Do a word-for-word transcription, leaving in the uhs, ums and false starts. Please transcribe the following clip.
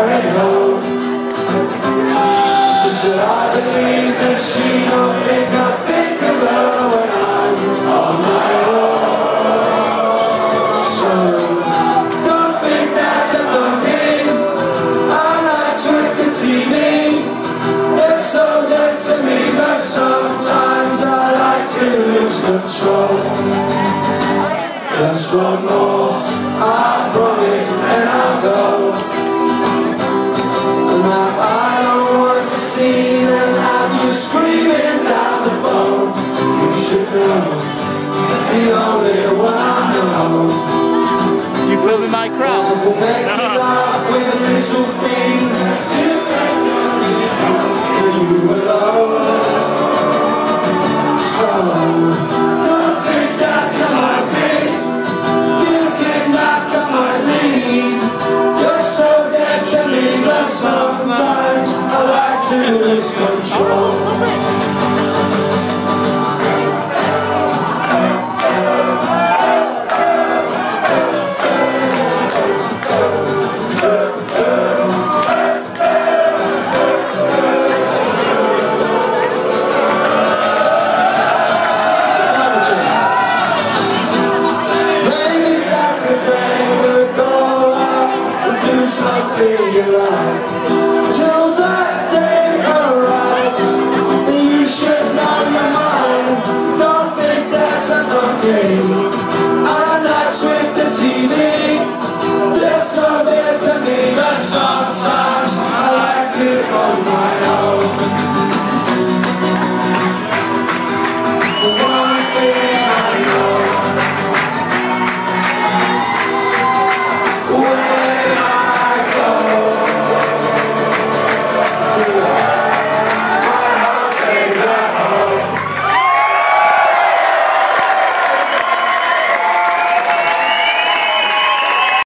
carry home. Just that I believe that she don't think I think of her when I'm on my own. So don't think that's a thing. Our nights with the T V, it's so good to me, but sometimes I like to lose control. Just one more, I promise, and I'll go. Now I don't want to see them have you screaming down the phone. You should know, the only one I know. You filming my crowd? I will make you laugh with the little things that you can do when you alone. So don't think that's a my thing. Thinking that's a my lead. You're so dead to me, but sometimes I like to lose control. Maybe Saturday we'll go out and do something you like.